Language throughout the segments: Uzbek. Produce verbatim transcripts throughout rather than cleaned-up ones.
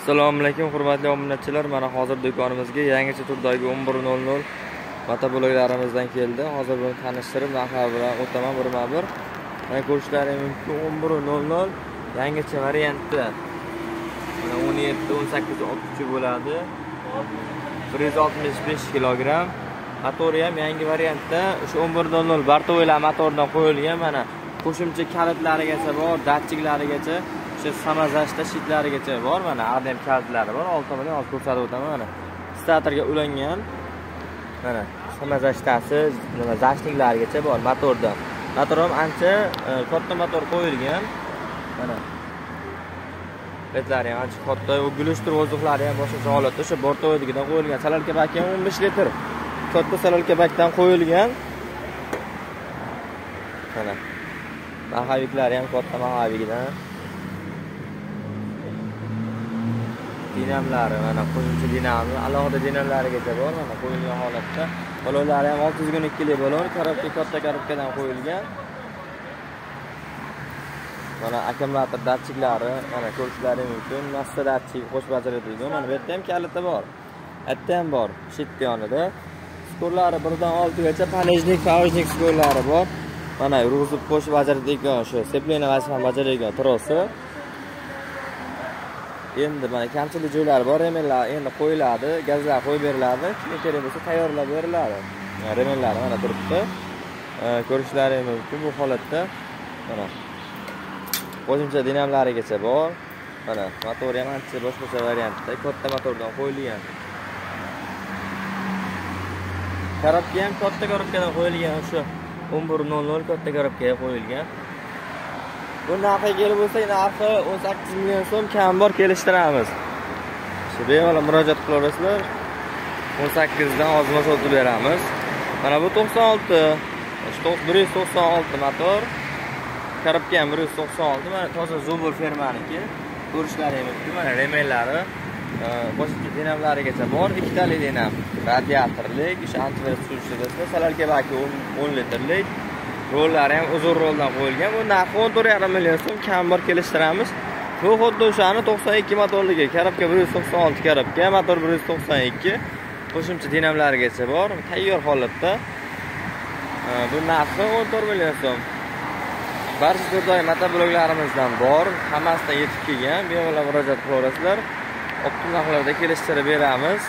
Assalomu alaykum hurmatli obunachilar. Mana hozir do'konimizga yangicha turdagi o'n bir nol nol motobloglarimizdan keldi. Hozir buni tanishtirib, narxlar bilan o'taman birma-bir. Mana ko'rishlaringiz mumkin o'n bir nol nol yangicha variantda. Mana o'n yetti o'n sakkiz otuvchi bo'ladi. bir yuz oltmish besh kilogramm. Motori ham yangi variantda. O'sha o'n bir nol nol Bartovelar motoridan qo'yilgan. Mana qo'shimcha kalitlarigacha bor, datchiklarigacha, o'sha samazashda shitlarigacha bor. Mana adem kalitlari bor. Olti million hozir ko'rsatib o'taman mana. Starterga ulangan. Mana samazashtasi, nima zashliklarigacha bor motorda. Motor ham ancha katta motor qo'yilgan. Mana letlari ham ancha katta, o'g'ilishtir vozuqlari ham boshqa holatda o'sha Bartovedagidan qo'yilgan. Salonga bak ham o'n besh litr. Katta salonga bakdan qo'yilgan. Mana mahaviklari ham katta mahavigidan. Dinamlari mana qo'shimcha dinamlar, alohida dinamlarigacha bor. Mana qo'yilgan holatda. Balonlari ham olti yuz o'n ikki lik balon, korobka katta korobkadan qo'yilgan. Mana akkumulyator datchiklari, mana ko'rishlaringiz mumkin. Massa datchik qo'sh bajarilgan. Mana bu yerda ham kaliti bor. Yerda ham bor, shit yonida. Skorlari birdan oltigacha panejnik, faujnik skorlari bor. Mana urg'izib qo'sh bajarilgan, o'sha sepleniya vazifasini bajaradigan trosi. Endi mana kamchilik joylari bor, remenlar endi qo'yiladi, gazlar qo'yib beriladi, keyin kerak bo'lsa tayyorlab beriladi. Mana remenlar mana turibdi. Ko'rishlaringiz mumkin bu holatda. Mana qo'shimcha dinamlarigacha bor. Mana motori ham ancha boshqacha variantda, katta motordan qo'yilgan. Korobka ham katta korobkadan qo'yilgan, o'sha o'n bir nol nol katta korobkaga qo'yilgan. Bu narxiga kelib bo'lsak, narxi o'n sakkiz million so'm kam bor, kelishtiramiz. Shu bemalol murojaat qilaverasizlar. o'n sakkiz dan ozma sotib beramiz. Mana bu to'qson olti, bir yuz to'qson olti motor. Korobka ham bir yuz to'qson olti. Mana toza Zobel firmaniki. Ko'rishlaringiz mumkin. Mana remellari, qo'shimcha dinamlarigacha bor. ikkitali dinam, radiatorlik, o'sha antivirus suvchisi, salonga baki o'n litrlik. Rollari ham uzun roldan qo'yilgan. Bu narxi o'n to'rt yarim million so'm kam bor, kelishtiramiz. Bu xuddi o'shani to'qson ikki motorligi, korobka bir yuz to'qson olti korobka, motor bir yuz to'qson ikki. Qo'shimcha dinamlarigacha bor, tayyor holatda. Bu narxi o'n to'rt million so'm. Barcha turdagi motobloglarimizdan bor, hammasidan yetib kelgan. Bemalol murojaat qilaverasizlar. Optim narxlarda kelishtirib beramiz.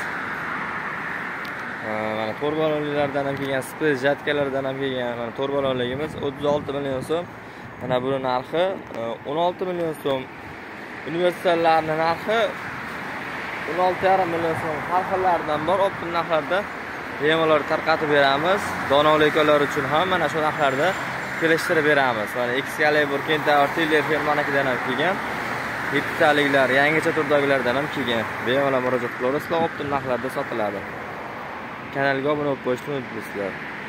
Mana to'rbalonlardan ham kelgan, space jatkalardan ham kelgan. Mana to'rbalonligimiz o'ttiz olti million so'm. Mana buning narxi o'n olti million so'm. Universallarning narxi o'n olti yarim million so'm. Har xillaridan bor, optim narxlarda bemalol tarqatib beramiz. Donoliklar uchun ham mana shu narxlarda kelishtirib beramiz. Mana Excalibur, Kentaur, Tiller firmanikidan ham kelgan. yettitaliklar, yangicha turdagilardan ham kelgan. Bemalol murojaat qilaverasizlar, optim narxlarda sotiladi. Kanalga obuna bo'lib qo'yishni unutmaysizlar.